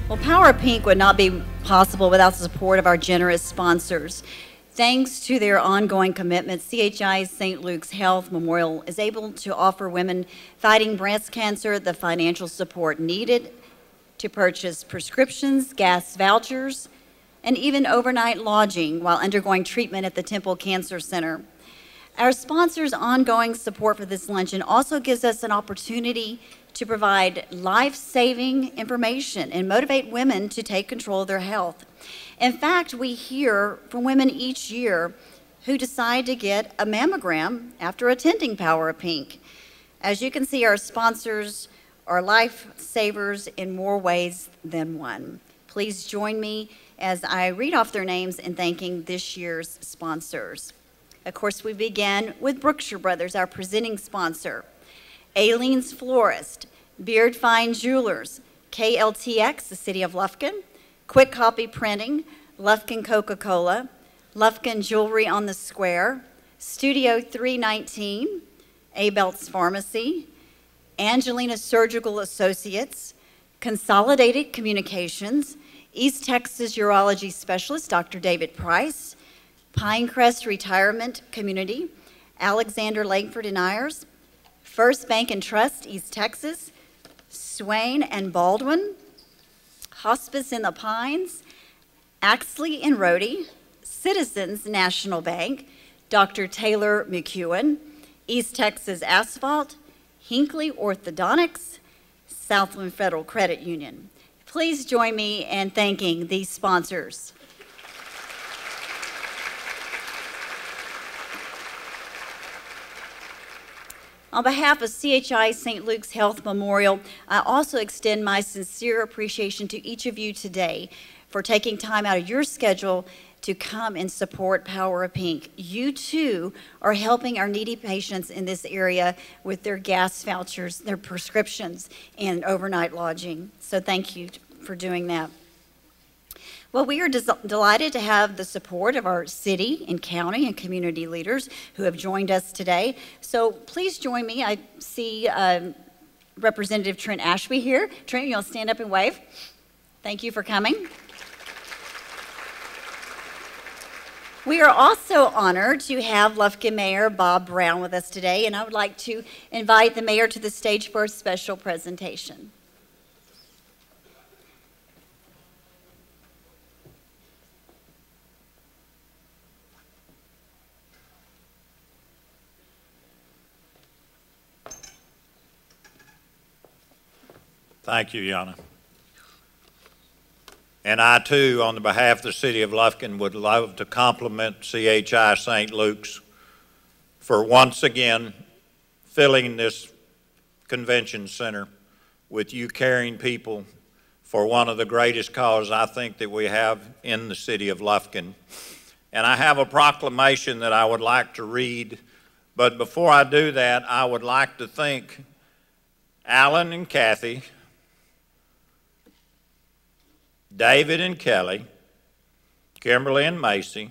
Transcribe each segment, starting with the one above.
Well, Power Pink would not be possible without the support of our generous sponsors. Thanks to their ongoing commitment, CHI St. Luke's Health Memorial is able to offer women fighting breast cancer the financial support needed to purchase prescriptions, gas vouchers, and even overnight lodging while undergoing treatment at the Temple Cancer Center. Our sponsors' ongoing support for this luncheon also gives us an opportunity to provide life-saving information and motivate women to take control of their health. In fact, we hear from women each year who decide to get a mammogram after attending Power of Pink. As you can see, our sponsors are lifesavers in more ways than one. Please join me as I read off their names in thanking this year's sponsors. Of course, we begin with Brookshire Brothers, our presenting sponsor. Aileen's Florist, Beard Fine Jewelers, KLTX, the City of Lufkin, Quick Copy Printing, Lufkin Coca-Cola, Lufkin Jewelry on the Square, Studio 319, Abelt's Pharmacy, Angelina Surgical Associates, Consolidated Communications, East Texas Urology Specialist Dr. David Price, Pinecrest Retirement Community, Alexander Langford and Ayers, First Bank and Trust, East Texas, Swain and Baldwin, Hospice in the Pines, Axley and Rohde, Citizens National Bank, Dr. Taylor McEwen, East Texas Asphalt, Hinckley Orthodontics, Southland Federal Credit Union. Please join me in thanking these sponsors. On behalf of CHI St. Luke's Health Memorial, I also extend my sincere appreciation to each of you today for taking time out of your schedule to come and support Power of Pink. You too are helping our needy patients in this area with their gas vouchers, their prescriptions, and overnight lodging. So thank you for doing that. Well, we are delighted to have the support of our city and county and community leaders who have joined us today. So please join me. I see Representative Trent Ashby here. Trent, you'll stand up and wave. Thank you for coming. We are also honored to have Lufkin Mayor Bob Brown with us today, and I would like to invite the mayor to the stage for a special presentation. Thank you, Yana. And I, too, on the behalf of the City of Lufkin, would love to compliment CHI St. Luke's for once again filling this convention center with you caring people for one of the greatest causes I think that we have in the City of Lufkin. And I have a proclamation that I would like to read, but before I do that, I would like to thank Alan and Kathy, David and Kelly, Kimberly and Macy,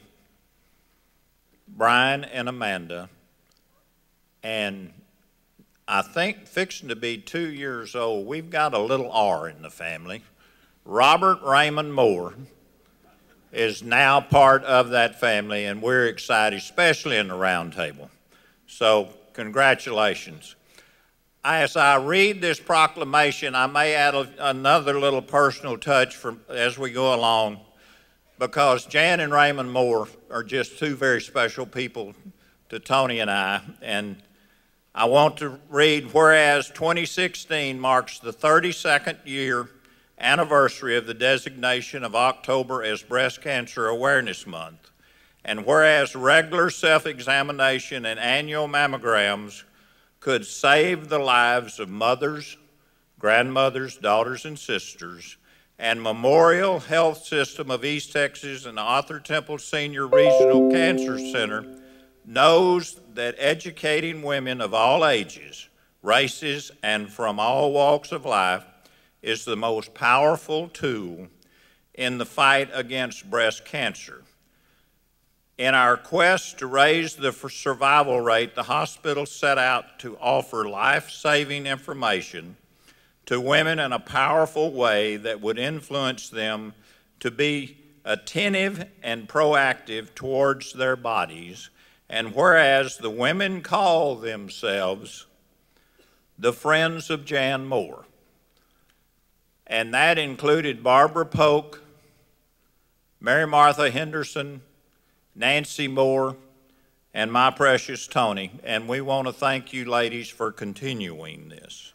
Brian and Amanda, and I think fixing to be 2 years old, we've got a little R in the family. Robert Raymond Moore is now part of that family, and we're excited, especially in the round table. So congratulations. As I read this proclamation, I may add another little personal touch as we go along, because Jan and Raymond Moore are just two very special people to Tony and I. And I want to read, whereas 2016 marks the 32nd year anniversary of the designation of October as Breast Cancer Awareness Month, and whereas regular self-examination and annual mammograms could save the lives of mothers, grandmothers, daughters, and sisters, and Memorial Health System of East Texas and the Arthur Temple Senior Regional Cancer Center knows that educating women of all ages, races, and from all walks of life is the most powerful tool in the fight against breast cancer. In our quest to raise the survival rate, the hospital set out to offer life-saving information to women in a powerful way that would influence them to be attentive and proactive towards their bodies. And whereas the women call themselves the Friends of Jan Moore, and that included Barbara Polk, Mary Martha Henderson, Nancy Moore, and my precious Tony, and we want to thank you ladies for continuing this.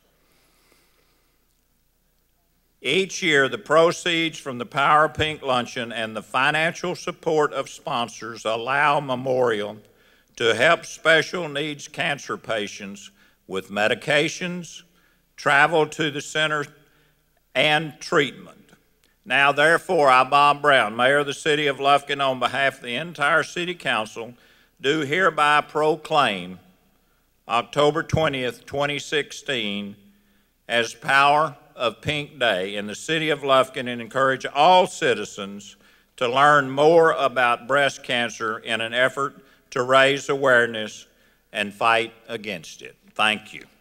Each year, the proceeds from the Power of Pink Luncheon and the financial support of sponsors allow Memorial to help special needs cancer patients with medications, travel to the center, and treatment. Now, therefore, I, Bob Brown, Mayor of the City of Lufkin, on behalf of the entire City Council, do hereby proclaim October 20th, 2016 as Power of Pink Day in the City of Lufkin and encourage all citizens to learn more about breast cancer in an effort to raise awareness and fight against it. Thank you.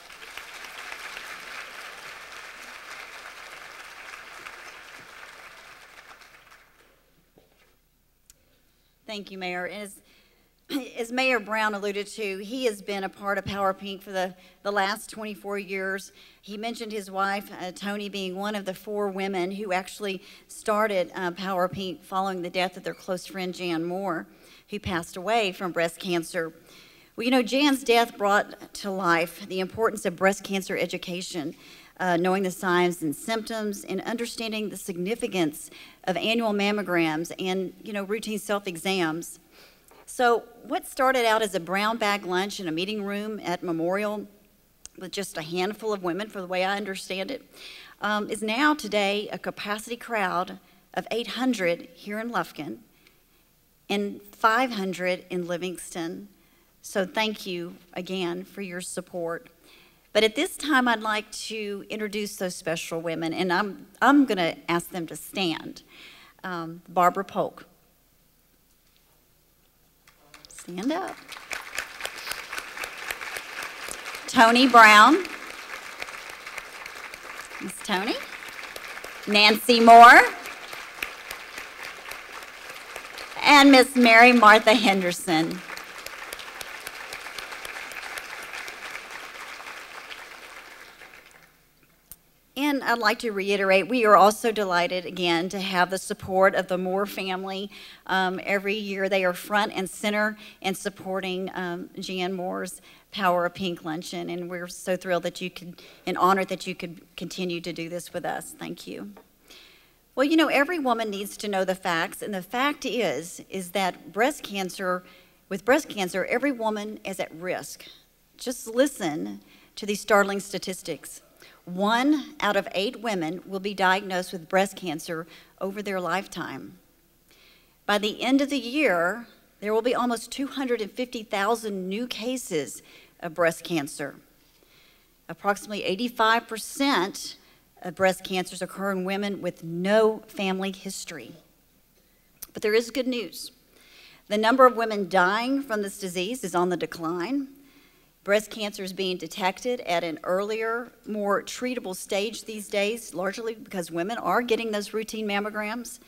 Thank you, Mayor. And as Mayor Brown alluded to, he has been a part of Power Pink for the last 24 years. He mentioned his wife, Tony, being one of the 4 women who actually started Power Pink following the death of their close friend, Jan Moore, who passed away from breast cancer. Well, you know, Jan's death brought to life the importance of breast cancer education, knowing the signs and symptoms, and understanding the significance of annual mammograms and, you know, routine self-exams. So what started out as a brown bag lunch in a meeting room at Memorial with just a handful of women, for the way I understand it, is now today a capacity crowd of 800 here in Lufkin and 500 in Livingston. So thank you again for your support. But at this time, I'd like to introduce those special women, and I'm going to ask them to stand. Barbara Polk. Stand up. Tony Brown. Miss Tony. Nancy Moore. And Miss Mary Martha Henderson. And I'd like to reiterate, we are also delighted again to have the support of the Moore family. Every year they are front and center in supporting Jan Moore's Power of Pink Luncheon, and we're so thrilled that you could, and honored that you could continue to do this with us. Thank you. Well, you know, every woman needs to know the facts, and the fact is that with breast cancer, every woman is at risk. Just listen to these startling statistics. 1 out of 8 women will be diagnosed with breast cancer over their lifetime. By the end of the year, there will be almost 250,000 new cases of breast cancer. Approximately 85% of breast cancers occur in women with no family history. But there is good news. The number of women dying from this disease is on the decline. Breast cancer is being detected at an earlier, more treatable stage these days, largely because women are getting those routine mammograms.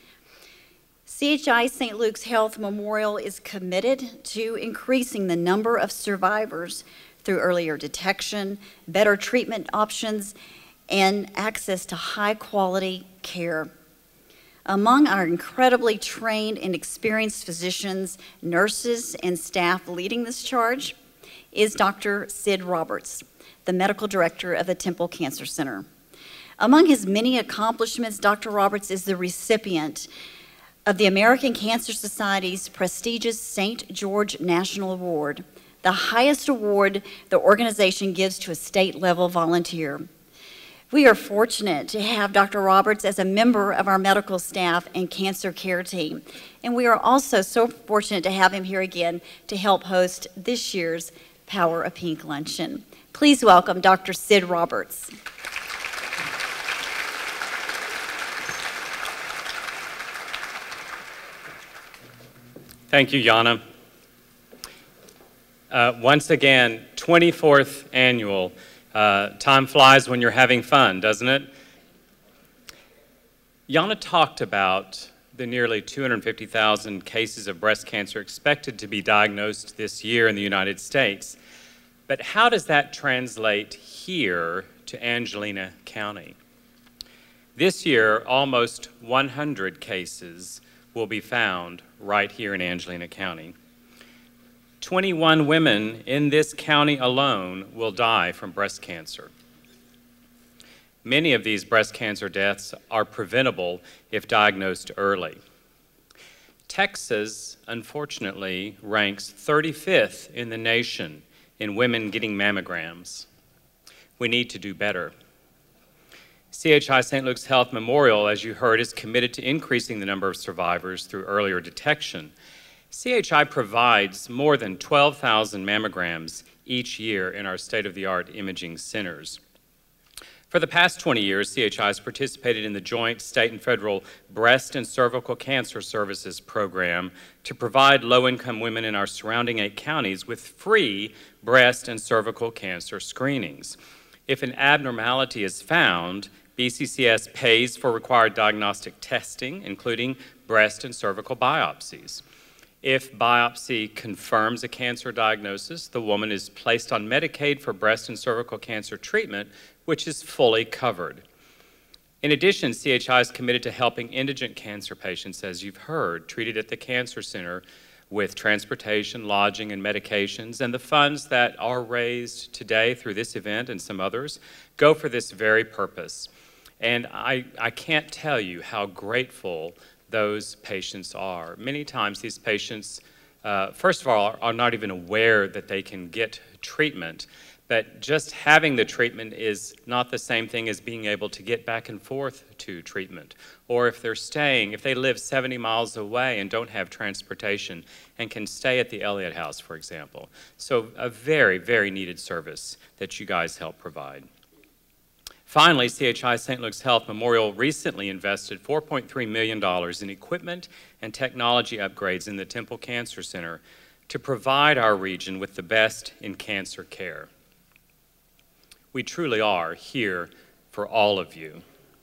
CHI St. Luke's Health Memorial is committed to increasing the number of survivors through earlier detection, better treatment options, and access to high-quality care. Among our incredibly trained and experienced physicians, nurses, and staff leading this charge is Dr. Sid Roberts, the medical director of the Temple Cancer Center. Among his many accomplishments, Dr. Roberts is the recipient of the American Cancer Society's prestigious St. George National Award, the highest award the organization gives to a state-level volunteer. We are fortunate to have Dr. Roberts as a member of our medical staff and cancer care team, and we are also so fortunate to have him here again to help host this year's Power of Pink Luncheon. Please welcome Dr. Sid Roberts. Thank you, Yana. Once again, 24th annual Time flies when you're having fun, doesn't it? Yana talked about the nearly 250,000 cases of breast cancer expected to be diagnosed this year in the United States. But how does that translate here to Angelina County? This year, almost 100 cases will be found right here in Angelina County. 21 women in this county alone will die from breast cancer. Many of these breast cancer deaths are preventable if diagnosed early. Texas, unfortunately, ranks 35th in the nation in women getting mammograms. We need to do better. CHI St. Luke's Health Memorial, as you heard, is committed to increasing the number of survivors through earlier detection. CHI provides more than 12,000 mammograms each year in our state-of-the-art imaging centers. For the past 20 years, CHI has participated in the joint state and federal breast and cervical cancer services program to provide low-income women in our surrounding 8 counties with free breast and cervical cancer screenings. If an abnormality is found, BCCS pays for required diagnostic testing, including breast and cervical biopsies. If biopsy confirms a cancer diagnosis, the woman is placed on Medicaid for breast and cervical cancer treatment, which is fully covered. In addition, CHI is committed to helping indigent cancer patients, as you've heard, treated at the Cancer Center with transportation, lodging, and medications, and the funds that are raised today through this event and some others go for this very purpose. And I can't tell you how grateful those patients are. Many times these patients, first of all, are not even aware that they can get treatment, but just having the treatment is not the same thing as being able to get back and forth to treatment. Or if they're staying, if they live 70 miles away and don't have transportation and can stay at the Elliott House, for example. So a very, very needed service that you guys help provide. Finally, CHI St. Luke's Health Memorial recently invested $4.3 million in equipment and technology upgrades in the Temple Cancer Center to provide our region with the best in cancer care. We truly are here for all of you.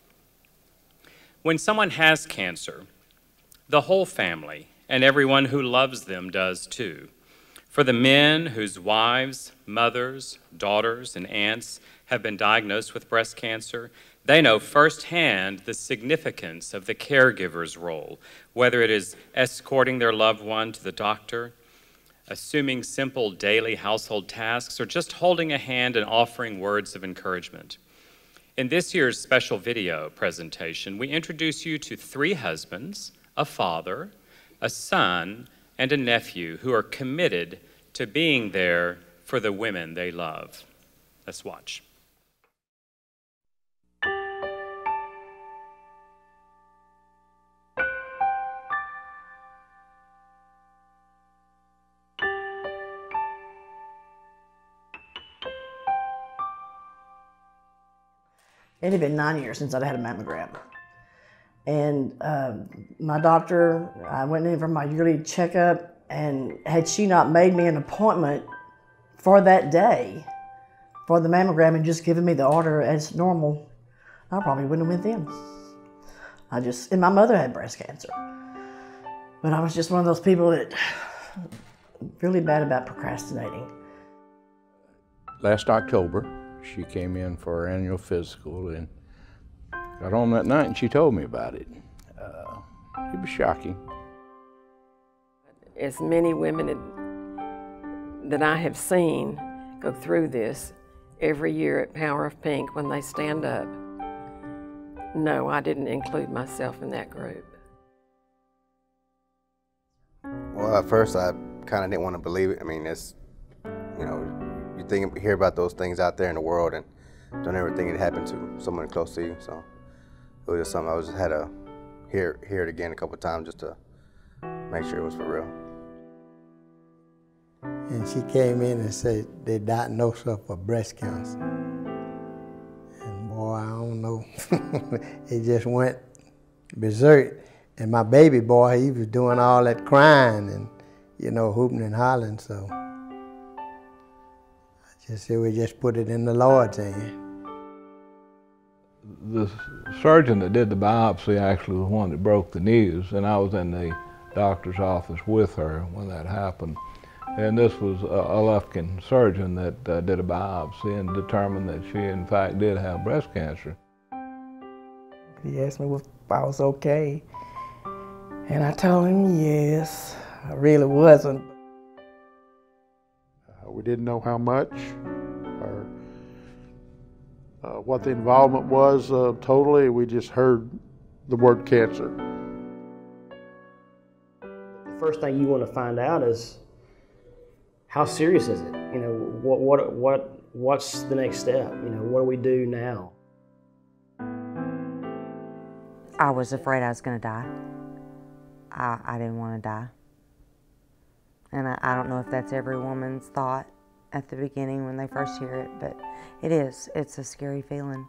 When someone has cancer, the whole family and everyone who loves them does too. For the men whose wives, mothers, daughters, and aunts have been diagnosed with breast cancer, they know firsthand the significance of the caregiver's role, whether it is escorting their loved one to the doctor, assuming simple daily household tasks, or just holding a hand and offering words of encouragement. In this year's special video presentation, we introduce you to 3 husbands, a father, a son, and a nephew who are committed to being there for the women they love. Let's watch. It had been 9 years since I'd had a mammogram. And my doctor, I went in for my yearly checkup, and had she not made me an appointment for that day for the mammogram and just given me the order as normal, I probably wouldn't have went then. And my mother had breast cancer. But I was just one of those people that really bad about procrastinating. Last October, she came in for her annual physical and got home that night and she told me about it. It was shocking. As many women that I have seen go through this every year at Power of Pink when they stand up, no, I didn't include myself in that group. Well, at first I kind of didn't want to believe it. I mean, it's, you know, you hear about those things out there in the world and don't ever think it happened to someone close to you. So it was just something I just had to hear it again a couple of times just to make sure it was for real. And she came in and said they diagnosed her for breast cancer. And boy, I don't know, it just went berserk. And my baby boy, he was doing all that crying and, you know, hooping and hollering, so I She said we just put it in the Lord's hand. The surgeon that did the biopsy actually was the one that broke the news, and I was in the doctor's office with her when that happened. And this was a Lufkin surgeon that did a biopsy and determined that she in fact did have breast cancer. He asked me if I was okay, and I told him yes, I really wasn't. We didn't know how much or what the involvement was totally. We just heard the word cancer. The first thing you want to find out is, how serious is it? You know, what's the next step? You know, what do we do now? I was afraid I was going to die. I didn't want to die. And I don't know if that's every woman's thought at the beginning when they first hear it, but it is. It's a scary feeling.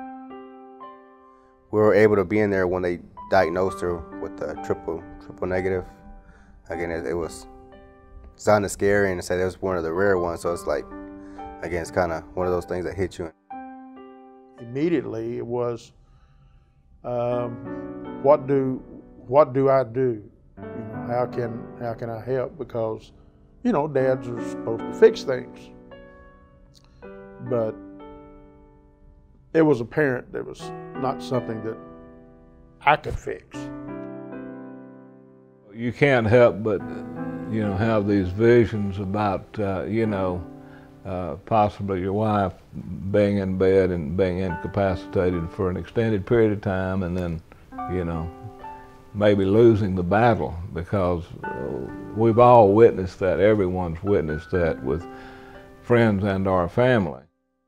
We were able to be in there when they diagnosed her with the triple negative. Again, it was sounded scary, and it said it was one of the rare ones, so it's like, again, it's kind of one of those things that hit you. Immediately it was, what do I do? You know, how can I help? Because, you know, dads are supposed to fix things. But it was apparent there was not something that I could fix. You can't help but, you know, have these visions about, you know, possibly your wife being in bed and being incapacitated for an extended period of time, and then, you know, maybe losing the battle, because we've all witnessed that. Everyone's witnessed that with friends and our family.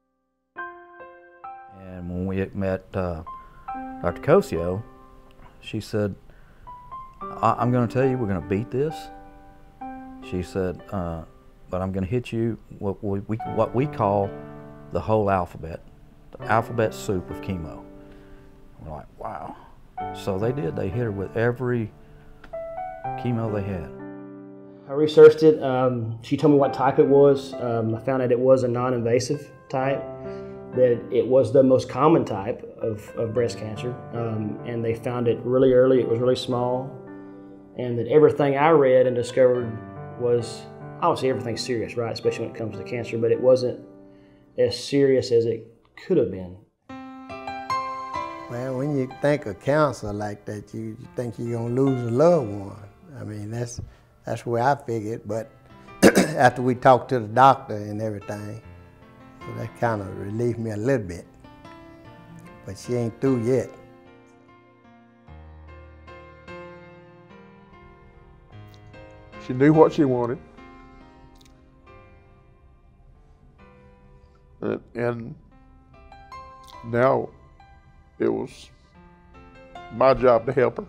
And when we met Dr. Cosio, she said, I'm going to tell you we're going to beat this. She said, but I'm going to hit you what we call the whole alphabet, the alphabet soup of chemo. We're like, wow. So they did. They hit her with every chemo they had. I researched it. She told me what type it was. I found out it was a non-invasive type, that it was the most common type of breast cancer, and they found it really early. It was really small, and that everything I read and discovered was, obviously everything's serious, right, especially when it comes to cancer, but it wasn't as serious as it could have been. Well, when you think of cancer like that, you think you're gonna lose a loved one. I mean, that's where I figured, but after we talked to the doctor and everything, so that kind of relieved me a little bit. But she ain't through yet. She knew what she wanted. And now it was my job to help her.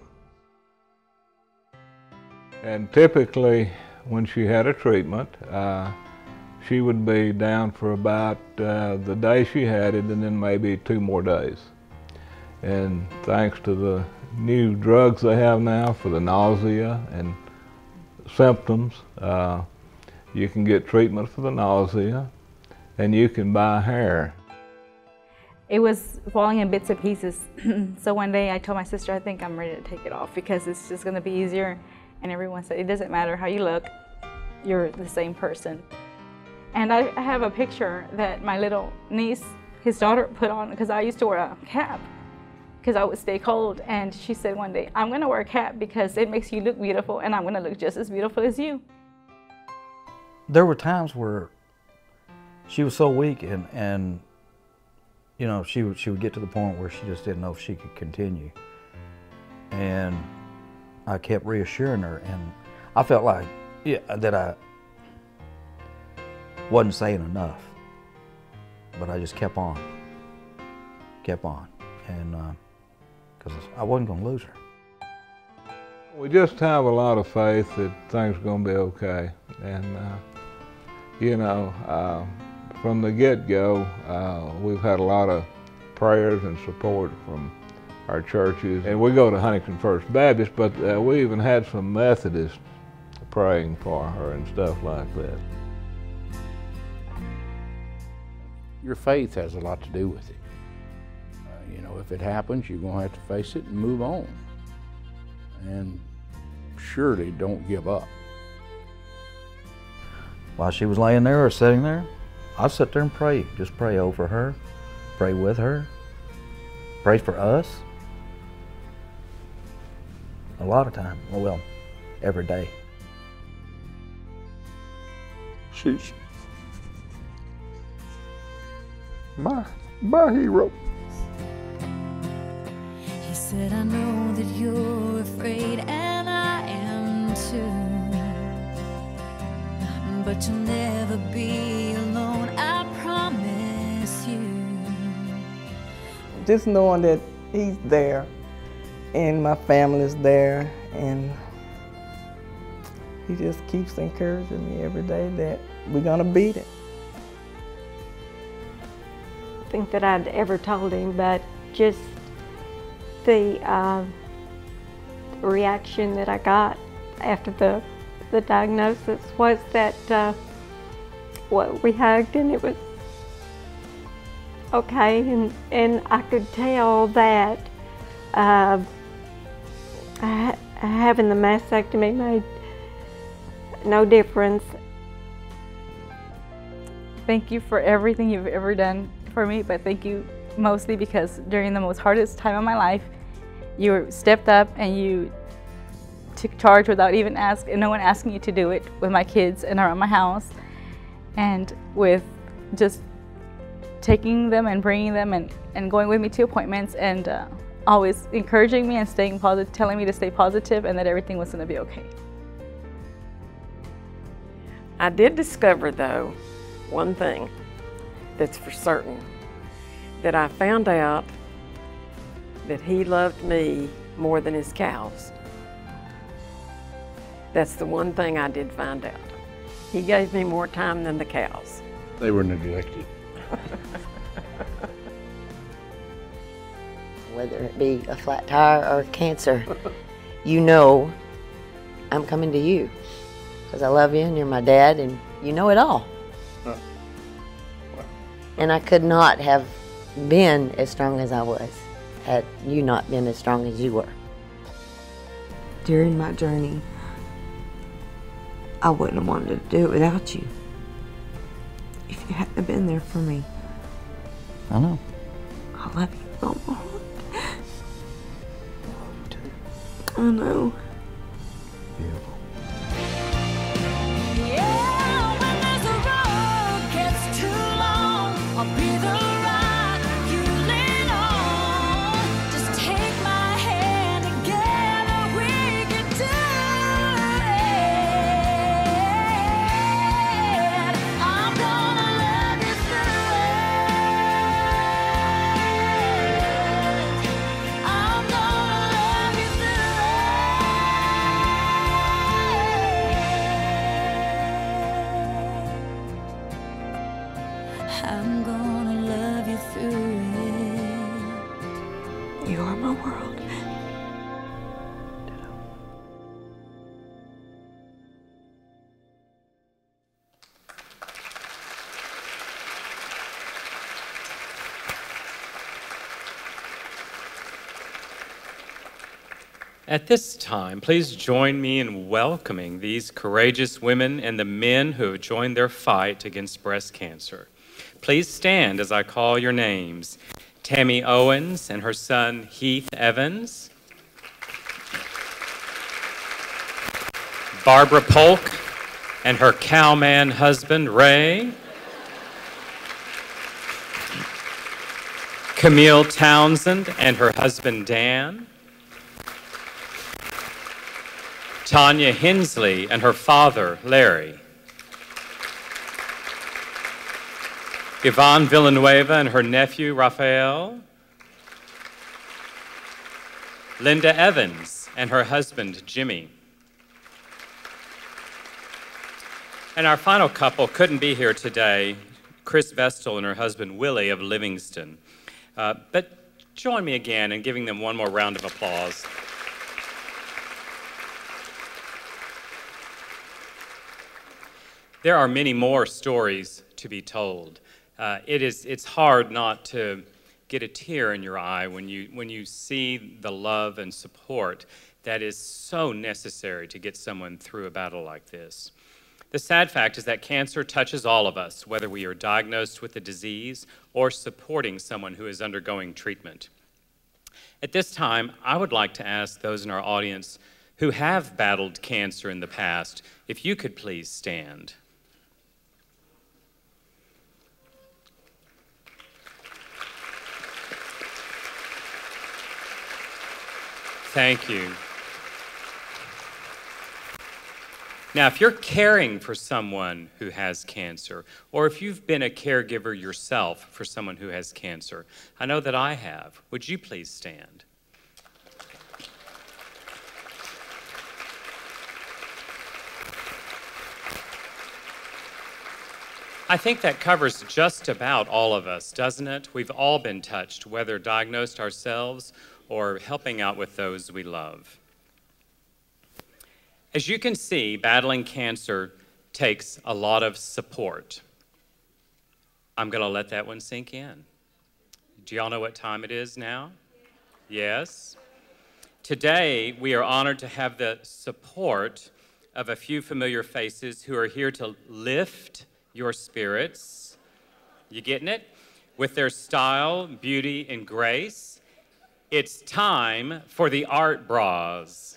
And typically, when she had a treatment, she would be down for about the day she had it, and then maybe 2 more days. And thanks to the new drugs they have now for the nausea and symptoms, you can get treatment for the nausea, and you can buy hair. It was falling in bits and pieces. So one day I told my sister, I think I'm ready to take it off because it's just going to be easier. And everyone said, it doesn't matter how you look, you're the same person. And I have a picture that my little niece, his daughter, put on, because I used to wear a cap because I would stay cold. And she said one day, I'm going to wear a cap because it makes you look beautiful, and I'm going to look just as beautiful as you. There were times where she was so weak, and you know, she would get to the point where she just didn't know if she could continue. And I kept reassuring her, and I felt like that I wasn't saying enough, but I just kept on, and because I wasn't going to lose her. We just have a lot of faith that things are going to be okay, and you know, from the get-go, we've had a lot of prayers and support from our churches. And we go to Huntington First Baptist, but we even had some Methodists praying for her and stuff like that. your faith has a lot to do with it. You know, if it happens, you're going to have to face it and move on. And surely don't give up. While she was laying there or sitting there, I'd sit there and pray. Just pray over her, pray with her, pray for us. A lot of time, well, every day. She's my hero. He said, I know that you're afraid, and I am too. But you'll never be alone, I promise you. Just knowing that he's there and my family's there, and he just keeps encouraging me every day that we're gonna beat it. I think that I'd ever told him, but just the reaction that I got after the diagnosis was that well, we hugged and it was okay, and I could tell that having the mastectomy made no difference. Thank you for everything you've ever done for me, but thank you mostly because during the most hardest time of my life, you stepped up and you took charge without even no one asking you to do it, with my kids and around my house, and with just taking them and bringing them and going with me to appointments, and always encouraging me and staying positive, telling me to stay positive and that everything was going to be okay. I did discover, though, one thing that's for certain, that I found out that he loved me more than his cows. That's the one thing I did find out. He gave me more time than the cows. They were neglected. Whether it be a flat tire or cancer, you know I'm coming to you because I love you and you're my dad and you know it all. And I could not have been as strong as I was had you not been as strong as you were. During my journey, I wouldn't have wanted to do it without you. If you hadn't been there for me. I know. I love you so much. I know. Beautiful. I'll be the rock you lean on. Just take my hand, together we can do it. I'm gonna love you through it. I'm gonna love you through it. I'm gonna love you through it. You are my world. At this time, please join me in welcoming these courageous women and the men who have joined their fight against breast cancer. Please stand as I call your names. Tammy Owens and her son Heath Evans. Barbara Polk and her cowman husband Ray. Camille Townsend and her husband Dan. Tanya Hensley and her father Larry. Yvonne Villanueva and her nephew, Raphael. Linda Evans and her husband, Jimmy. And our final couple couldn't be here today, Chris Vestal and her husband, Willie of Livingston. But join me again in giving them one more round of applause. There are many more stories to be told. It's hard not to get a tear in your eye when you see the love and support that is so necessary to get someone through a battle like this. The sad fact is that cancer touches all of us, whether we are diagnosed with the disease or supporting someone who is undergoing treatment. At this time, I would like to ask those in our audience who have battled cancer in the past, if you could please stand. Thank you. Now, if you're caring for someone who has cancer, or if you've been a caregiver yourself for someone who has cancer, I know that I have. Would you please stand? I think that covers just about all of us, doesn't it? We've all been touched, whether diagnosed ourselves or helping out with those we love. As you can see, battling cancer takes a lot of support. I'm going to let that one sink in. Do y'all know what time it is now? Yes? Today, we are honored to have the support of a few familiar faces who are here to lift your spirits. You getting it? With their style, beauty, and grace. It's time for the Art Bras.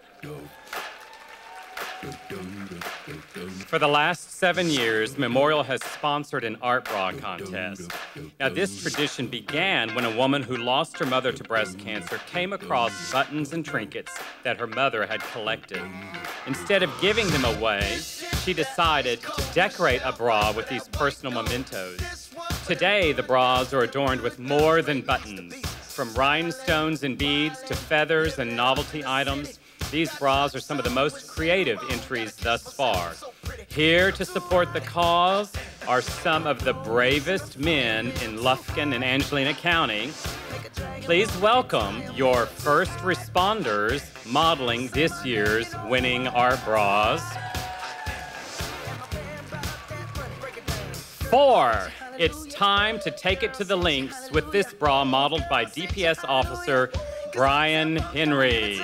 For the last 7 years, Memorial has sponsored an art bra contest. Now, this tradition began when a woman who lost her mother to breast cancer came across buttons and trinkets that her mother had collected. Instead of giving them away, she decided to decorate a bra with these personal mementos. Today, the bras are adorned with more than buttons. From rhinestones and beads to feathers and novelty items, these bras are some of the most creative entries thus far. Here to support the cause are some of the bravest men in Lufkin and Angelina County. Please welcome your first responders modeling this year's winning art bras. 4, it's time to take it to the links with this bra modeled by DPS officer Brian Henry.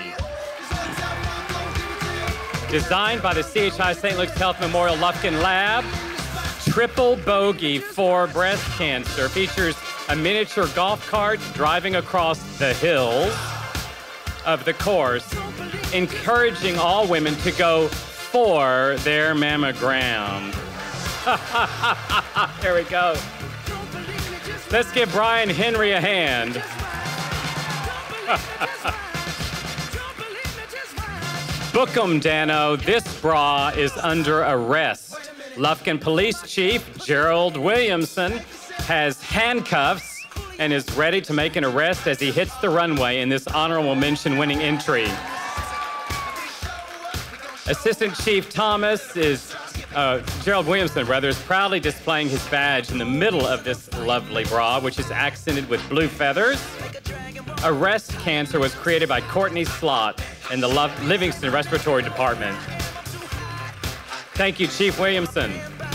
Designed by the CHI St. Luke's Health Memorial Lufkin Lab, Triple Bogey for Breast Cancer features a miniature golf cart driving across the hills of the course, encouraging all women to go for their mammogram. There we go. Let's give Brian Henry a hand. Book 'em, Dano. This bra is under arrest. Lufkin Police Chief Gerald Williamson has handcuffs and is ready to make an arrest as he hits the runway in this honorable mention winning entry. Assistant Chief Thomas is, Gerald Williamson, rather, is proudly displaying his badge in the middle of this lovely bra, which is accented with blue feathers. Arrest Cancer was created by Courtney Slott in the Livingston Respiratory Department. Thank you, Chief Williamson.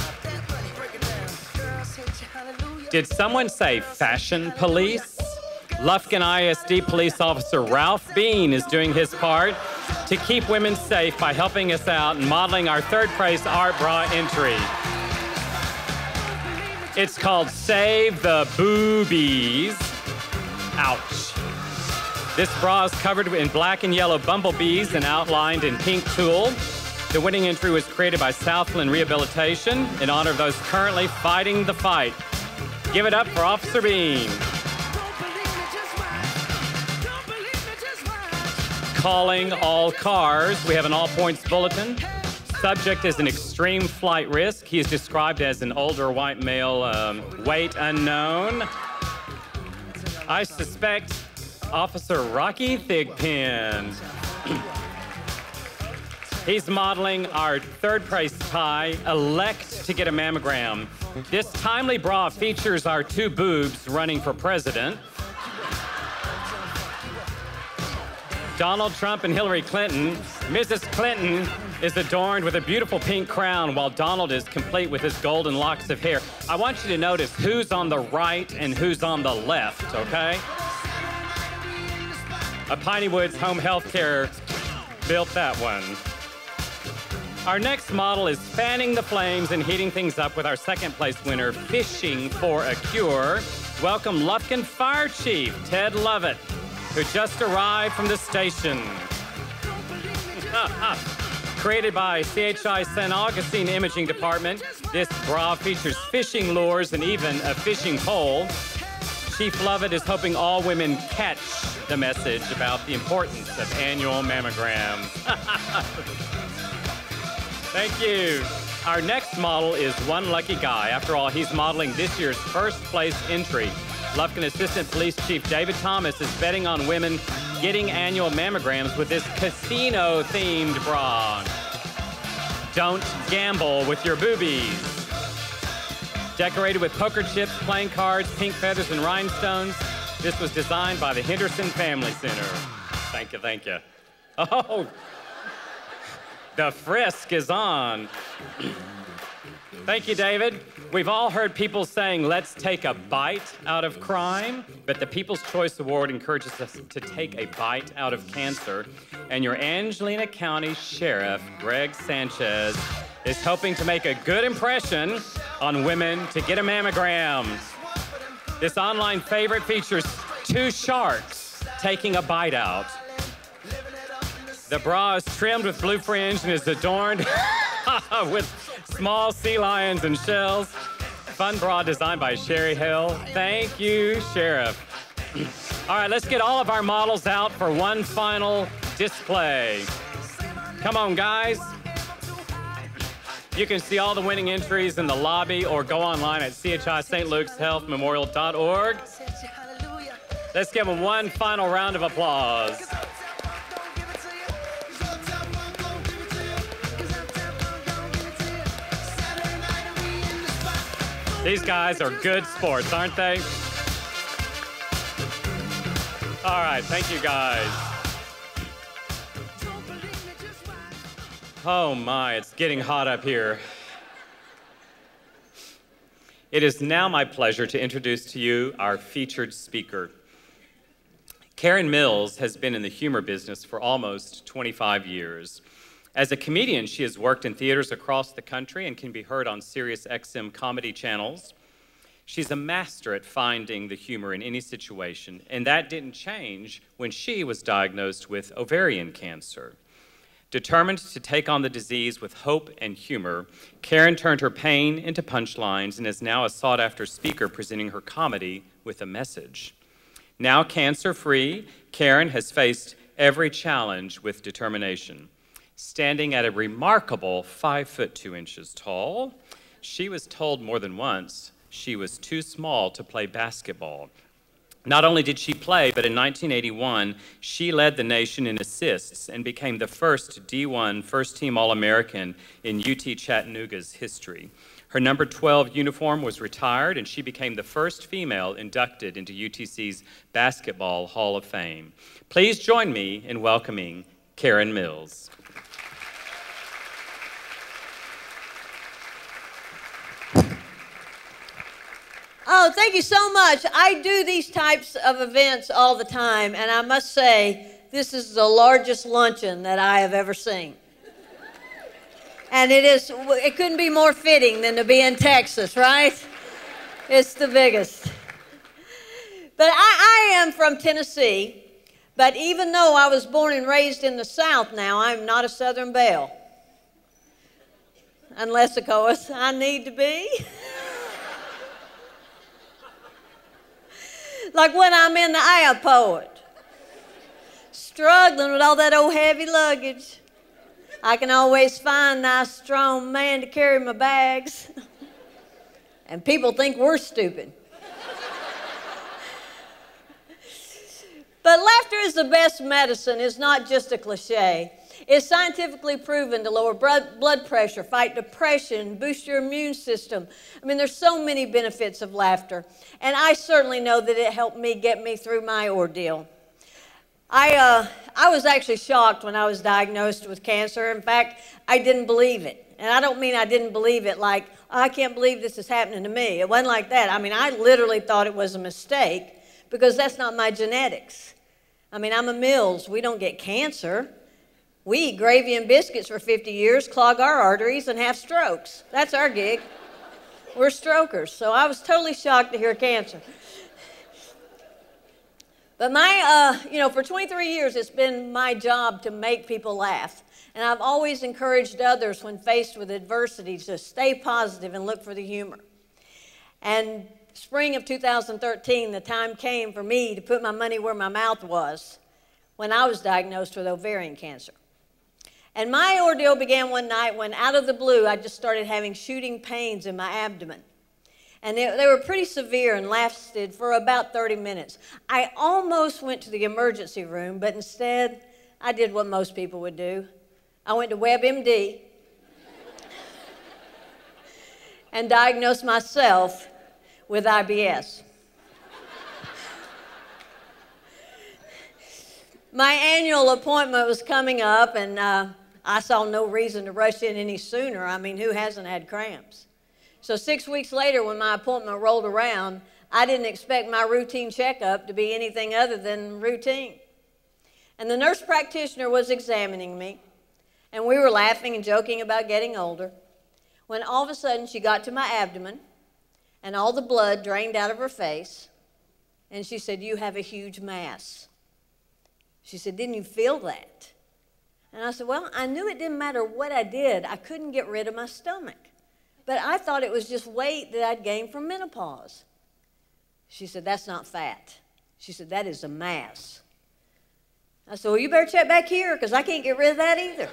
Did someone say fashion police? Lufkin ISD police officer Ralph Bean is doing his part to keep women safe by helping us out and modeling our third-place art bra entry. It's called Save the Boobies. Ouch. This bra is covered in black and yellow bumblebees and outlined in pink tulle. The winning entry was created by Southland Rehabilitation in honor of those currently fighting the fight. Give it up for Officer Bean. Calling all cars. We have an all-points bulletin. Subject is an extreme flight risk. He is described as an older white male, weight unknown. I suspect Officer Rocky Thigpen. He's modeling our third-place tie, Elect to Get a Mammogram. This timely bra features our two boobs running for president. Donald Trump and Hillary Clinton. Mrs. Clinton is adorned with a beautiful pink crown while Donald is complete with his golden locks of hair. I want you to notice who's on the right and who's on the left, okay? A Piney Woods Home Health Care built that one. Our next model is fanning the flames and heating things up with our second place winner, Fishing for a Cure. Welcome Lufkin Fire Chief Ted Lovett, who just arrived from the station. Created by CHI St. Augustine Imaging Department, this bra features fishing lures and even a fishing pole. Chief Lovett is hoping all women catch the message about the importance of annual mammograms. Thank you. Our next model is one lucky guy. After all, he's modeling this year's first place entry. Lufkin Assistant Police Chief David Thomas is betting on women getting annual mammograms with this casino-themed bra. Don't gamble with your boobies. Decorated with poker chips, playing cards, pink feathers, and rhinestones, this was designed by the Henderson Family Center. Thank you, thank you. Oh, the frisk is on. Thank you, David. We've all heard people saying, let's take a bite out of crime, but the People's Choice Award encourages us to take a bite out of cancer. And your Angelina County Sheriff, Greg Sanchez, is hoping to make a good impression on women to get a mammogram. This online favorite features two sharks taking a bite out. The bra is trimmed with blue fringe and is adorned with small sea lions and shells. Fun bra designed by Sherry Hill. Thank you, Sheriff. All right, let's get all of our models out for one final display. Come on, guys. You can see all the winning entries in the lobby or go online at chistluke'shealthmemorial.org. Let's give them one final round of applause. These guys are good sports, aren't they? All right, thank you guys. Oh my, it's getting hot up here. It is now my pleasure to introduce to you our featured speaker. Karen Mills has been in the humor business for almost 25 years. As a comedian, she has worked in theaters across the country and can be heard on Sirius XM comedy channels. She's a master at finding the humor in any situation, and that didn't change when she was diagnosed with ovarian cancer. Determined to take on the disease with hope and humor, Karen turned her pain into punchlines and is now a sought-after speaker presenting her comedy with a message. Now cancer-free, Karen has faced every challenge with determination. Standing at a remarkable 5'2" tall, she was told more than once she was too small to play basketball. Not only did she play, but in 1981, she led the nation in assists and became the first D1 first-team All-American in UT Chattanooga's history. Her number 12 uniform was retired, and she became the first female inducted into UTC's Basketball Hall of Fame. Please join me in welcoming Karen Mills. Oh, thank you so much. I do these types of events all the time, and I must say, this is the largest luncheon that I have ever seen. And it couldn't be more fitting than to be in Texas, right? It's the biggest. But I am from Tennessee, but even though I was born and raised in the South now, I'm not a Southern belle. Unless, of course, I need to be. Like when I'm in the airport, struggling with all that old heavy luggage. I can always find a nice, strong man to carry my bags. And people think we're stupid. But laughter is the best medicine. It's not just a cliche. It's scientifically proven to lower blood pressure, fight depression, boost your immune system. I mean, there's so many benefits of laughter. And I certainly know that it helped me get me through my ordeal. I was actually shocked when I was diagnosed with cancer. In fact, I didn't believe it. And I don't mean I didn't believe it like, oh, I can't believe this is happening to me. It wasn't like that. I mean, I literally thought it was a mistake because that's not my genetics. I mean, I'm a Mills. We don't get cancer. We eat gravy and biscuits for 50 years, clog our arteries, and have strokes. That's our gig. We're strokers. So I was totally shocked to hear cancer. But for 23 years, it's been my job to make people laugh. And I've always encouraged others when faced with adversity to stay positive and look for the humor. And spring of 2013, the time came for me to put my money where my mouth was when I was diagnosed with ovarian cancer. And my ordeal began one night when, out of the blue, I just started having shooting pains in my abdomen. And they were pretty severe and lasted for about 30 minutes. I almost went to the emergency room, but instead, I did what most people would do. I went to WebMD and diagnosed myself with IBS. My annual appointment was coming up, and I saw no reason to rush in any sooner. I mean, who hasn't had cramps? So 6 weeks later, when my appointment rolled around, I didn't expect my routine checkup to be anything other than routine. And the nurse practitioner was examining me, and we were laughing and joking about getting older, when all of a sudden she got to my abdomen, and all the blood drained out of her face, and she said, "You have a huge mass." She said, "Didn't you feel that?" And I said, "Well, I knew it didn't matter what I did. I couldn't get rid of my stomach. But I thought it was just weight that I'd gained from menopause." She said, "That's not fat." She said, "That is a mass." I said, "Well, you better check back here because I can't get rid of that either."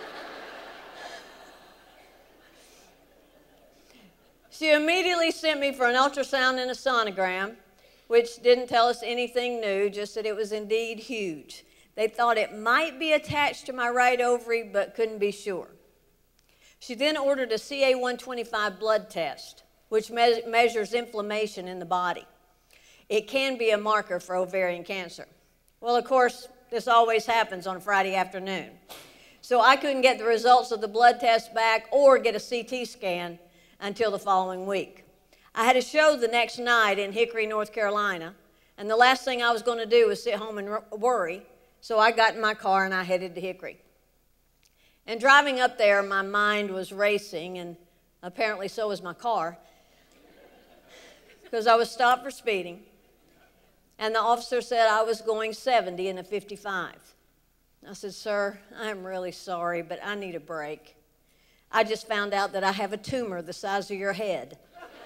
She immediately sent me for an ultrasound and a sonogram, which didn't tell us anything new, just that it was indeed huge. They thought it might be attached to my right ovary, but couldn't be sure. She then ordered a CA-125 blood test, which measures inflammation in the body. It can be a marker for ovarian cancer. Well, of course, this always happens on a Friday afternoon. So I couldn't get the results of the blood test back or get a CT scan until the following week. I had a show the next night in Hickory, North Carolina, and the last thing I was going to do was sit home and worry, so I got in my car and I headed to Hickory. And driving up there, my mind was racing, and apparently so was my car, because I was stopped for speeding, and the officer said I was going 70 in a 55. I said, "Sir, I'm really sorry, but I need a break. I just found out that I have a tumor the size of your head."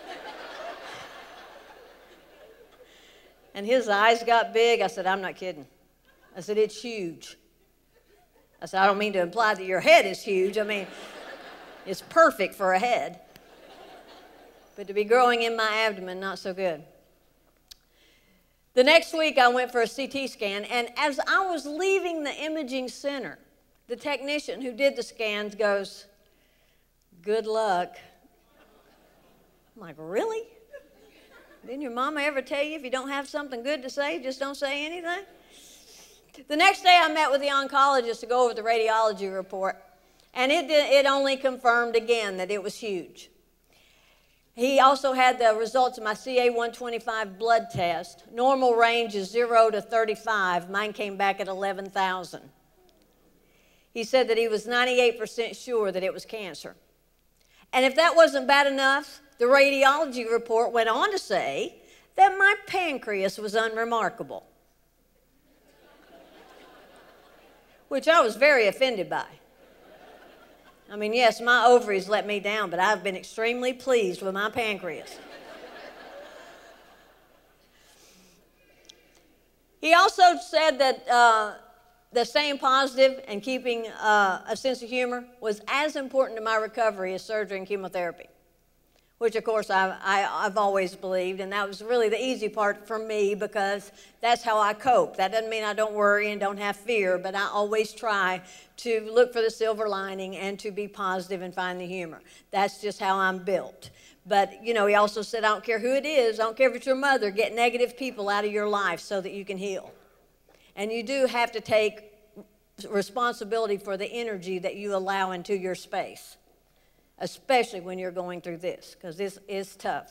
And his eyes got big. I said, "I'm not kidding." I said, "It's huge." I said, "I don't mean to imply that your head is huge. I mean, it's perfect for a head. But to be growing in my abdomen, not so good." The next week, I went for a CT scan, and as I was leaving the imaging center, the technician who did the scans goes, "Good luck." I'm like, "Really? Didn't your mama ever tell you if you don't have something good to say, just don't say anything?" The next day, I met with the oncologist to go over the radiology report, and it only confirmed again that it was huge. He also had the results of my CA-125 blood test. Normal range is 0 to 35. Mine came back at 11,000. He said that he was 98% sure that it was cancer. And if that wasn't bad enough, the radiology report went on to say that my pancreas was unremarkable, which I was very offended by. I mean, yes, my ovaries let me down, but I've been extremely pleased with my pancreas. He also said that staying positive and keeping a sense of humor was as important to my recovery as surgery and chemotherapy, which, of course, I've always believed, and that was really the easy part for me because that's how I cope. That doesn't mean I don't worry and don't have fear, but I always try to look for the silver lining and to be positive and find the humor. That's just how I'm built. But, you know, he also said, "I don't care who it is, I don't care if it's your mother, get negative people out of your life so that you can heal." And you do have to take responsibility for the energy that you allow into your space, especially when you're going through this, because this is tough.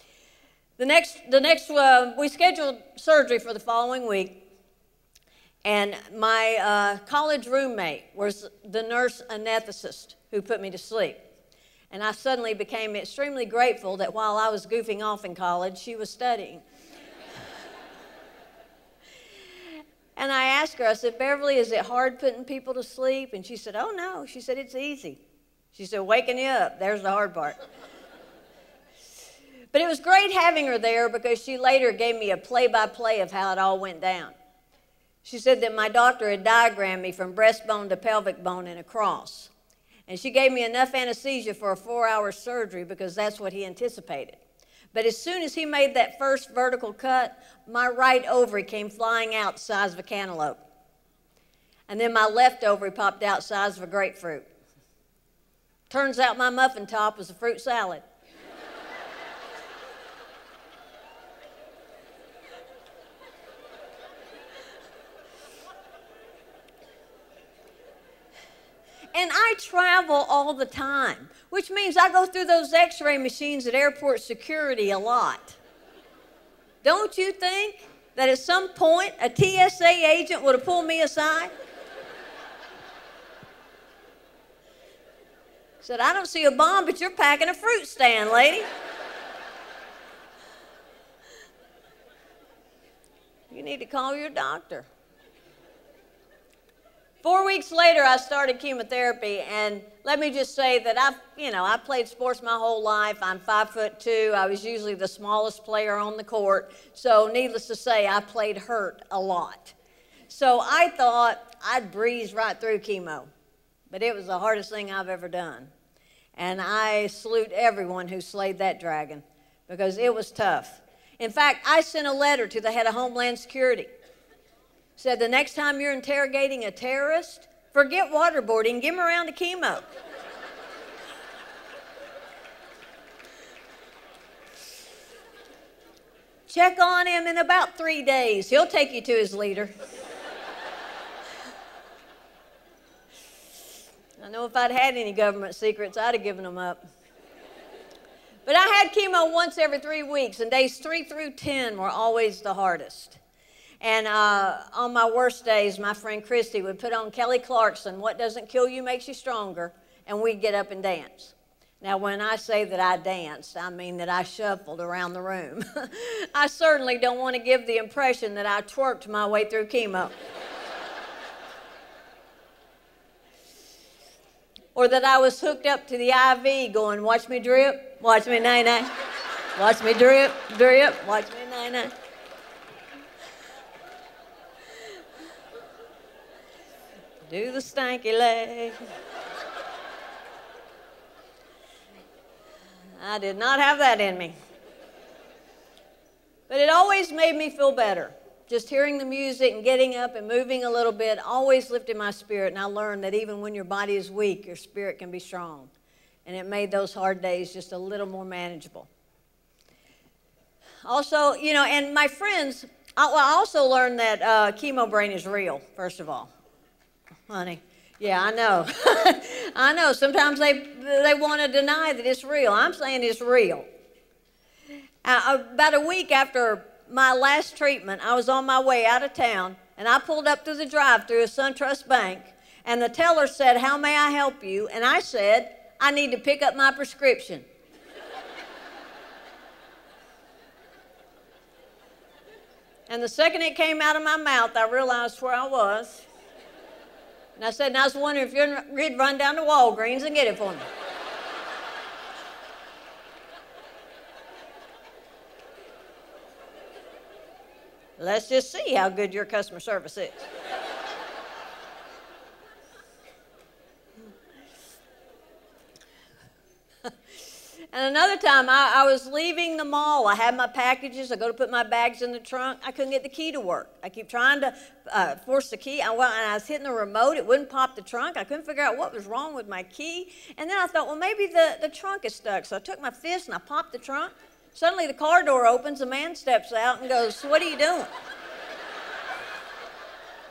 We scheduled surgery for the following week, and my college roommate was the nurse anesthetist who put me to sleep. And I suddenly became extremely grateful that while I was goofing off in college, she was studying. And I asked her, I said, Beverly, is it hard putting people to sleep? And she said, oh, no. She said, it's easy. She said, waking you up, there's the hard part. But it was great having her there because she later gave me a play-by-play of how it all went down. She said that my doctor had diagrammed me from breastbone to pelvic bone in a cross. And she gave me enough anesthesia for a 4-hour surgery because that's what he anticipated. But as soon as he made that first vertical cut, my right ovary came flying out the size of a cantaloupe. And then my left ovary popped out the size of a grapefruit. Turns out my muffin top was a fruit salad. And I travel all the time, which means I go through those x-ray machines at airport security a lot. Don't you think that at some point a TSA agent would have pulled me aside? Said, I don't see a bomb, but you're packing a fruit stand, lady. You need to call your doctor. 4 weeks later, I started chemotherapy, and let me just say that I played sports my whole life. I'm 5'2". I was usually the smallest player on the court, so needless to say, I played hurt a lot. So I thought I'd breeze right through chemo, but it was the hardest thing I've ever done. And I salute everyone who slayed that dragon because it was tough. In fact, I sent a letter to the head of Homeland Security. Said the next time you're interrogating a terrorist, forget waterboarding, give him around to chemo. Check on him in about 3 days. He'll take you to his leader. I know if I'd had any government secrets, I'd have given them up. But I had chemo once every 3 weeks, and days 3 through 10 were always the hardest. And on my worst days, my friend Christy would put on Kelly Clarkson, What Doesn't Kill You Makes You Stronger, and we'd get up and dance. Now, when I say that I danced, I mean that I shuffled around the room. I certainly don't want to give the impression that I twerked my way through chemo. Or that I was hooked up to the IV going, watch me drip, watch me nay-nay, watch me drip, drip, watch me nay-nay. Do the stanky leg. I did not have that in me. But it always made me feel better. Just hearing the music and getting up and moving a little bit always lifted my spirit, and I learned that even when your body is weak, your spirit can be strong. And it made those hard days just a little more manageable. Also, and my friends, I also learned that chemo brain is real, first of all. Honey, yeah, I know. I know. Sometimes they want to deny that it's real. I'm saying it's real. About a week after my last treatment, I was on my way out of town, and I pulled up to the drive-thru of SunTrust Bank, and the teller said, how may I help you? And I said, I need to pick up my prescription. And the second it came out of my mouth, I realized where I was. And I said, and I was wondering if you'd run down to Walgreens and get it for me. Let's just see how good your customer service is. And another time, I was leaving the mall. I had my packages. I go to put my bags in the trunk. I couldn't get the key to work. I keep trying to force the key. And I was hitting the remote. It wouldn't pop the trunk. I couldn't figure out what was wrong with my key. And then I thought, well, maybe the trunk is stuck. So I took my fist and I popped the trunk. Suddenly the car door opens. A man steps out and goes, what are you doing?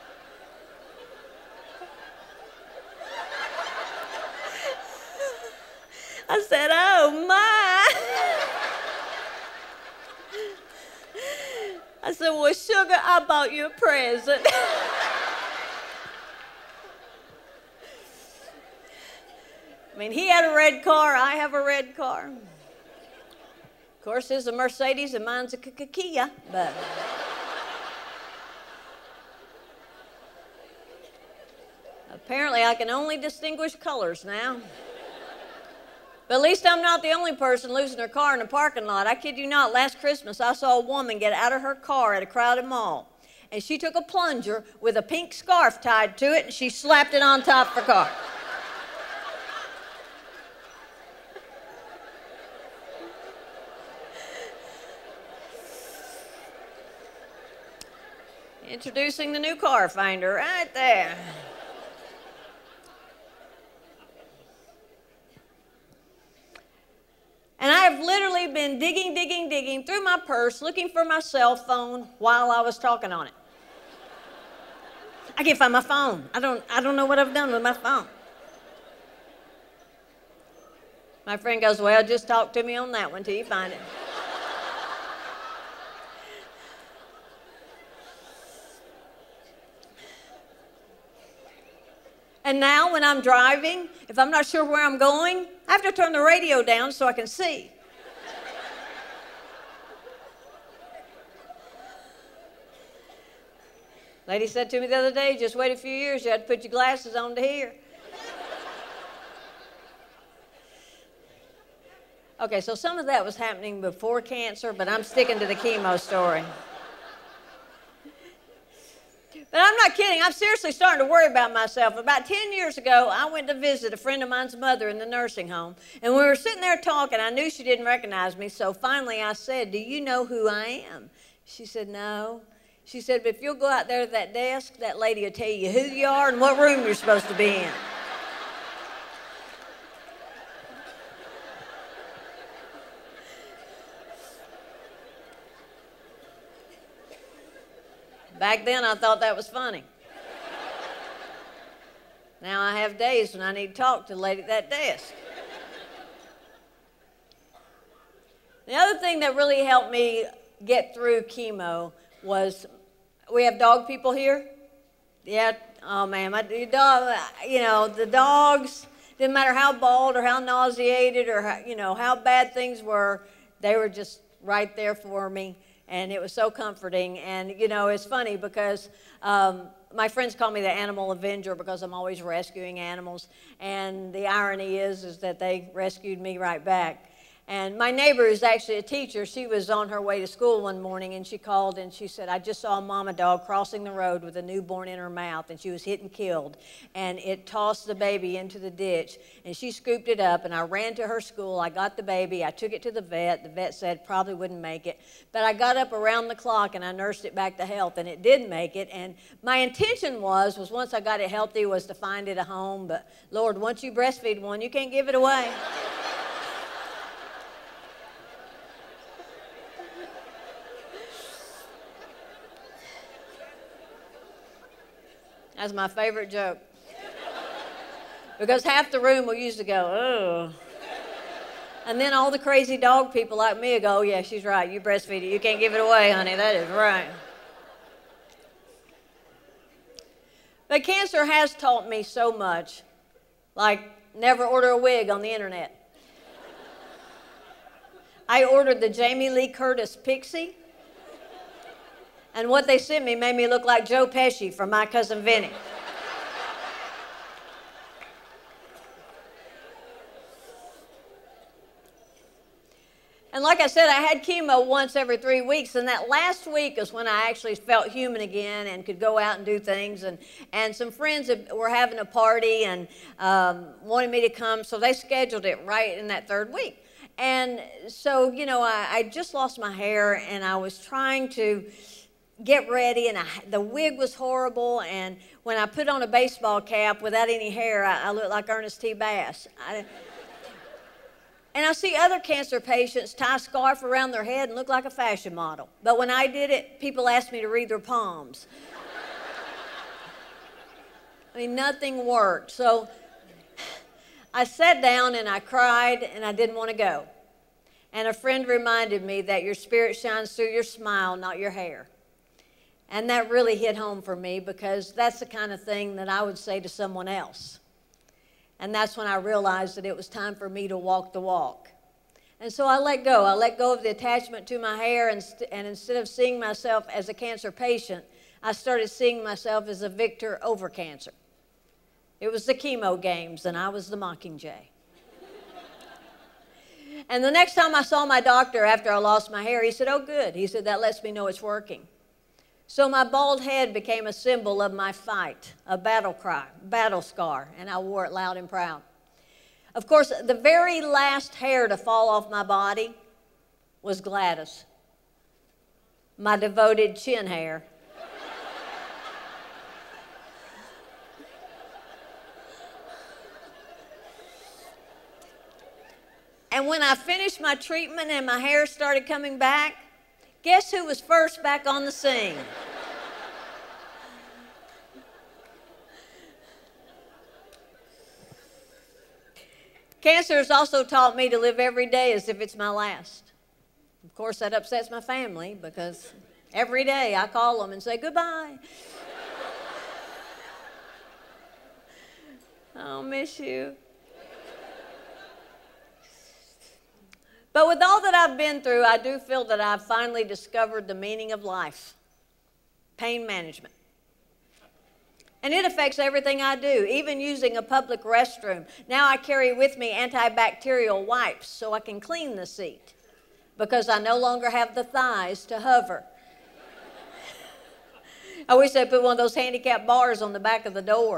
I said, well, sugar, I bought you a present. I mean, he had a red car, I have a red car. Of course, his a Mercedes and mine's a Kia, but... Apparently, I can only distinguish colors now. But at least I'm not the only person losing her car in a parking lot. I kid you not, last Christmas I saw a woman get out of her car at a crowded mall. And she took a plunger with a pink scarf tied to it and she slapped it on top of her car. Introducing the new car finder right there. And I have literally been digging through my purse looking for my cell phone while I was talking on it. I can't find my phone. I don't know what I've done with my phone. My friend goes, well, just talk to me on that one till you find it. And now when I'm driving, if I'm not sure where I'm going, I have to turn the radio down so I can see. Lady said to me the other day, just wait a few years, you had to put your glasses on to hear. Okay, so some of that was happening before cancer, but I'm sticking to the chemo story. But I'm not kidding. I'm seriously starting to worry about myself. About 10 years ago, I went to visit a friend of mine's mother in the nursing home. And we were sitting there talking. I knew she didn't recognize me. So finally I said, do you know who I am? She said, no. She said, but if you'll go out there to that desk, that lady will tell you who you are and what room you're supposed to be in. Back then, I thought that was funny. Now I have days when I need to talk to the lady at that desk. The other thing that really helped me get through chemo was, we have dog people here? Yeah, oh man, the dogs, didn't matter how bald or how nauseated or how bad things were, they were just right there for me. And it was so comforting. And, it's funny because my friends call me the animal avenger because I'm always rescuing animals. And the irony is that they rescued me right back. And my neighbor is actually a teacher. She was on her way to school one morning and she called and she said, I just saw a mama dog crossing the road with a newborn in her mouth and she was hit and killed. And it tossed the baby into the ditch and she scooped it up and I ran to her school. I got the baby. I took it to the vet. The vet said probably wouldn't make it. But I got up around the clock and I nursed it back to health and it did make it. And my intention was once I got it healthy was to find it a home. But Lord, once you breastfeed one, you can't give it away. That's my favorite joke. Because half the room will usually go, oh. And then all the crazy dog people like me will go, oh yeah, she's right, you breastfeed it. You can't give it away, honey, that is right. But cancer has taught me so much, like never order a wig on the internet. I ordered the Jamie Lee Curtis Pixie. And what they sent me made me look like Joe Pesci from My Cousin Vinny. And like I said, I had chemo once every 3 weeks, and that last week is when I actually felt human again and could go out and do things. And some friends were having a party and wanted me to come, so they scheduled it right in that third week. And so, I just lost my hair, and I was trying to get ready, and the wig was horrible, and when I put on a baseball cap without any hair, I looked like Ernest T. Bass. And I see other cancer patients tie a scarf around their head and look like a fashion model. But when I did it, people asked me to read their palms. I mean, nothing worked. So I sat down and I cried and I didn't want to go. And a friend reminded me that your spirit shines through your smile, not your hair. And that really hit home for me because that's the kind of thing that I would say to someone else. And that's when I realized that it was time for me to walk the walk. And so I let go. I let go of the attachment to my hair, and instead of seeing myself as a cancer patient, I started seeing myself as a victor over cancer. It was the chemo games, and I was the Mockingjay. And the next time I saw my doctor after I lost my hair, he said, "Oh, good." He said, "That lets me know it's working." So my bald head became a symbol of my fight, a battle cry, battle scar, and I wore it loud and proud. Of course, the very last hair to fall off my body was Gladys, my devoted chin hair. And when I finished my treatment and my hair started coming back, guess who was first back on the scene? Cancer has also taught me to live every day as if it's my last. Of course, that upsets my family because every day I call them and say goodbye. I'll miss you. But with all that I've been through, I do feel that I've finally discovered the meaning of life, pain management. And it affects everything I do, even using a public restroom. Now I carry with me antibacterial wipes so I can clean the seat because I no longer have the thighs to hover. I wish they put one of those handicap bars on the back of the door.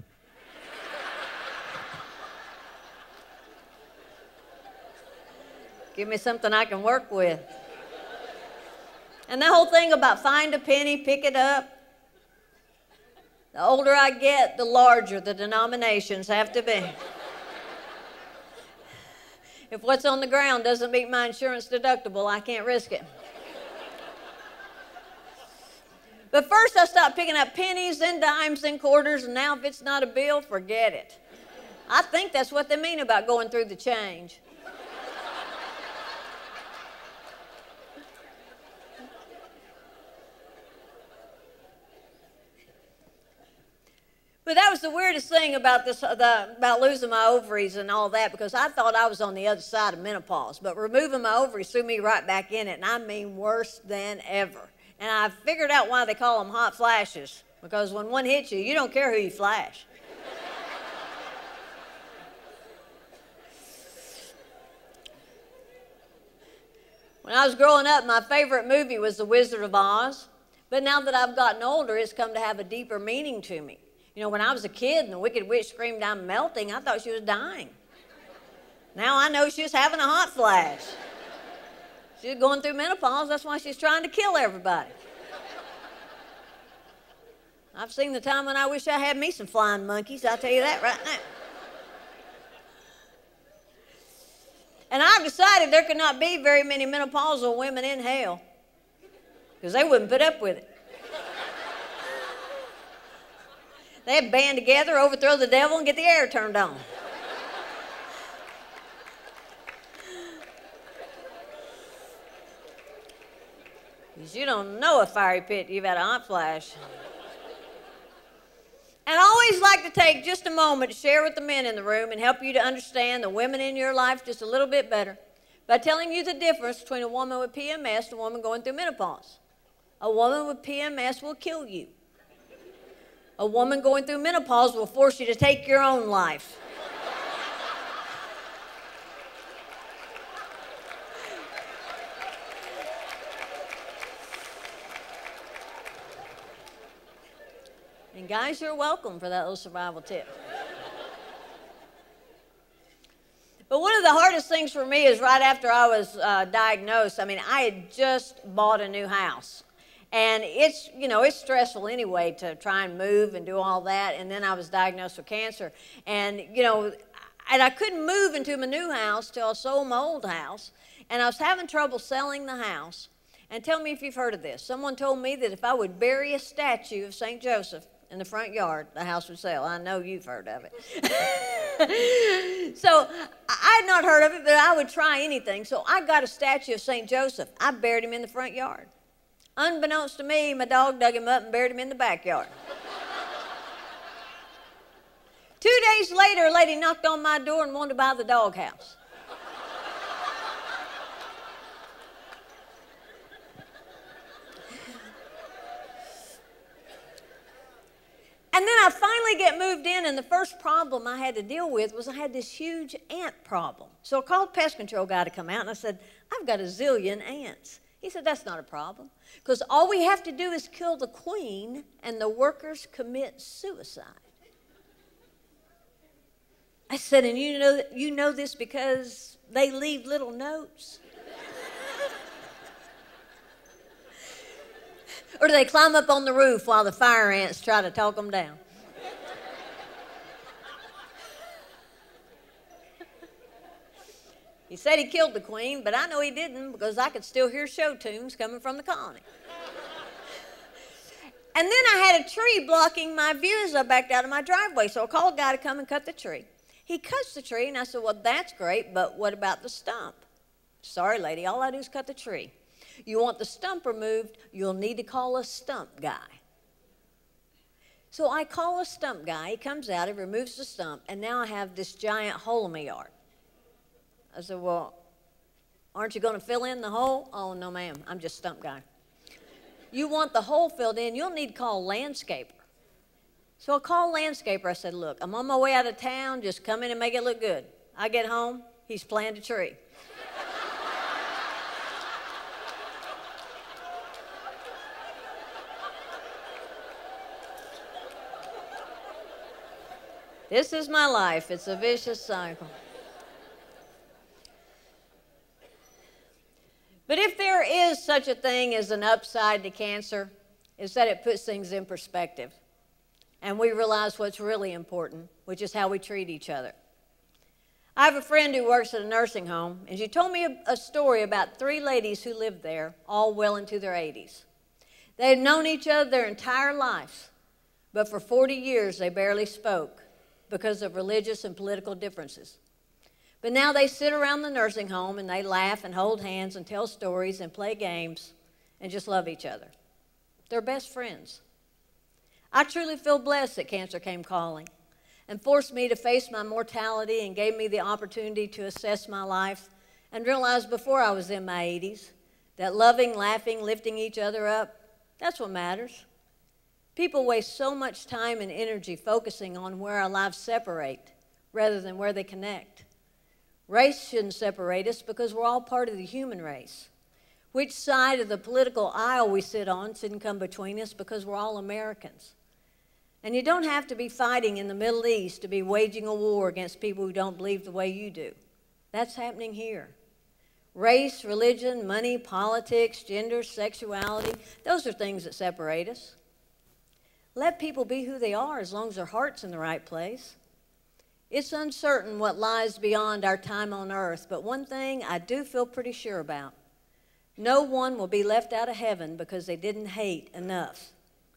Give me something I can work with. And that whole thing about find a penny, pick it up. The older I get, the larger the denominations have to be. If what's on the ground doesn't meet my insurance deductible, I can't risk it. But first I stopped picking up pennies, then dimes, then quarters, and now if it's not a bill, forget it. I think that's what they mean about going through the change. But that was the weirdest thing about about losing my ovaries and all that, because I thought I was on the other side of menopause. But removing my ovaries threw me right back in it, and I mean worse than ever. And I figured out why they call them hot flashes, because when one hits you, you don't care who you flash. When I was growing up, my favorite movie was The Wizard of Oz. But now that I've gotten older, it's come to have a deeper meaning to me. You know, when I was a kid and the Wicked Witch screamed, "I'm melting," I thought she was dying. Now I know she's having a hot flash. She's going through menopause, that's why she's trying to kill everybody. I've seen the time when I wish I had me some flying monkeys, I'll tell you that right now. And I've decided there could not be very many menopausal women in hell, because they wouldn't put up with it. They'd band together, overthrow the devil, and get the air turned on. Because you don't know a fiery pit, you've had a hot flash. And I always like to take just a moment to share with the men in the room and help you to understand the women in your life just a little bit better by telling you the difference between a woman with PMS and a woman going through menopause. A woman with PMS will kill you. A woman going through menopause will force you to take your own life. And guys, you're welcome for that little survival tip. But one of the hardest things for me is right after I was diagnosed, I had just bought a new house. And it's, it's stressful anyway to try and move and do all that. And then I was diagnosed with cancer. And, and I couldn't move into my new house till I sold my old house. And I was having trouble selling the house. And tell me if you've heard of this. Someone told me that if I would bury a statue of St. Joseph in the front yard, the house would sell. I know you've heard of it. So I had not heard of it, but I would try anything. So I got a statue of St. Joseph. I buried him in the front yard. Unbeknownst to me, my dog dug him up and buried him in the backyard. 2 days later, a lady knocked on my door and wanted to buy the doghouse. And then I finally get moved in, and the first problem I had to deal with was I had this huge ant problem. So I called pest control guy to come out, and I said, I've got a zillion ants. He said, that's not a problem, because all we have to do is kill the queen, and the workers commit suicide. I said, and you know this because they leave little notes? Or do they climb up on the roof while the fire ants try to talk them down? He said he killed the queen, but I know he didn't because I could still hear show tunes coming from the colony. And then I had a tree blocking my view as I backed out of my driveway, so I called a guy to come and cut the tree. He cuts the tree, and I said, well, that's great, but what about the stump? Sorry, lady, all I do is cut the tree. You want the stump removed, you'll need to call a stump guy. So I call a stump guy, he comes out, he removes the stump, and now I have this giant hole in my yard. I said, well, aren't you going to fill in the hole? Oh, no, ma'am, I'm just stump guy. You want the hole filled in, you'll need to call a landscaper. So I called a landscaper, I said, look, I'm on my way out of town, just come in and make it look good. I get home, he's planted a tree. This is my life. It's a vicious cycle. But if there is such a thing as an upside to cancer, it's that it puts things in perspective. And we realize what's really important, which is how we treat each other. I have a friend who works at a nursing home, and she told me a story about 3 ladies who lived there, all well into their 80s. They had known each other their entire lives, but for 40 years they barely spoke because of religious and political differences. But now they sit around the nursing home and they laugh and hold hands and tell stories and play games and just love each other. They're best friends. I truly feel blessed that cancer came calling and forced me to face my mortality and gave me the opportunity to assess my life and realize before I was in my 80s that loving, laughing, lifting each other up, that's what matters. People waste so much time and energy focusing on where our lives separate rather than where they connect. Race shouldn't separate us because we're all part of the human race. Which side of the political aisle we sit on shouldn't come between us because we're all Americans. And you don't have to be fighting in the Middle East to be waging a war against people who don't believe the way you do. That's happening here. Race, religion, money, politics, gender, sexuality, those are things that separate us. Let people be who they are as long as their heart's in the right place. It's uncertain what lies beyond our time on earth, but one thing I do feel pretty sure about. No one will be left out of heaven because they didn't hate enough.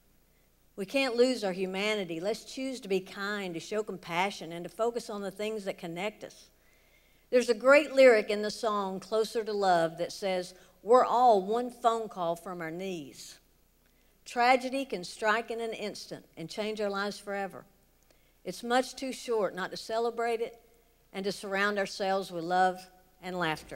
We can't lose our humanity. Let's choose to be kind, to show compassion, and to focus on the things that connect us. There's a great lyric in the song, Closer to Love, that says, we're all one phone call from our knees. Tragedy can strike in an instant and change our lives forever. It's much too short not to celebrate it and to surround ourselves with love and laughter.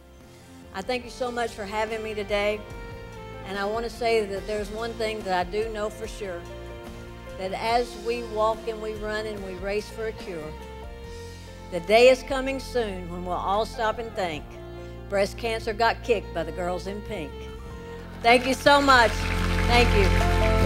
I thank you so much for having me today. And I want to say that there's one thing that I do know for sure, that as we walk and we run and we race for a cure, the day is coming soon when we'll all stop and think, breast cancer got kicked by the girls in pink. Thank you so much. Thank you.